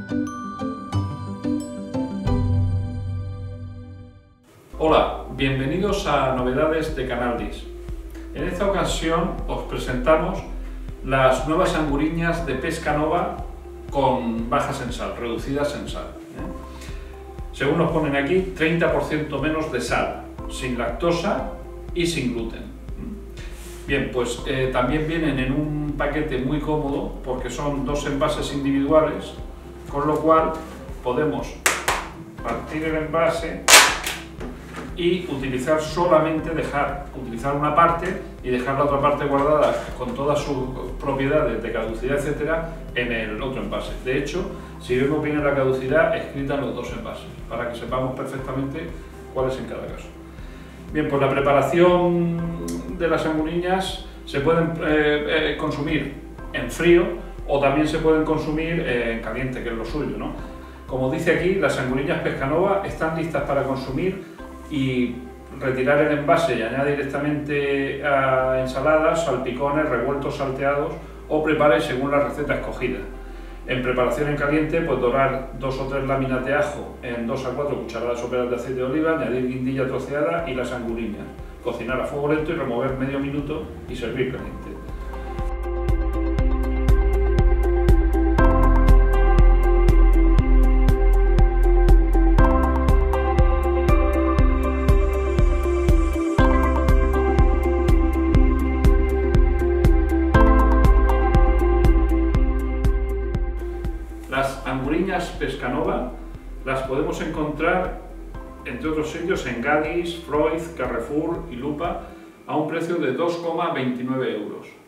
Hola, bienvenidos a Novedades de Canaldis. En esta ocasión os presentamos las nuevas anguriñas de pesca nova con bajas en sal, reducidas en sal. Según nos ponen aquí, 30% menos de sal, sin lactosa y sin gluten. Bien, pues también vienen en un paquete muy cómodo porque son dos envases individuales, con lo cual podemos partir el envase y utilizar utilizar una parte y dejar la otra parte guardada con todas sus propiedades de caducidad, etcétera, en el otro envase. De hecho, si vemos bien la caducidad escrita en los dos envases, para que sepamos perfectamente cuál es en cada caso. Bien, pues la preparación de las anguriñas se pueden consumir en frío o también se pueden consumir en caliente, que es lo suyo, ¿no? Como dice aquí, las anguriñas pesca nova están listas para consumir y retirar el envase y añadir directamente a ensaladas, salpicones, revueltos salteados o prepare según la receta escogida. En preparación en caliente, pues dorar 2 o 3 láminas de ajo en 2 a 4 cucharadas soperas de aceite de oliva, añadir guindilla troceada y las anguriñas. Cocinar a fuego lento y remover medio minuto y servir caliente. Las anguriñas pesca nova las podemos encontrar, entre otros sitios, en Gadis, Freud, Carrefour y Lupa a un precio de 2,29 €.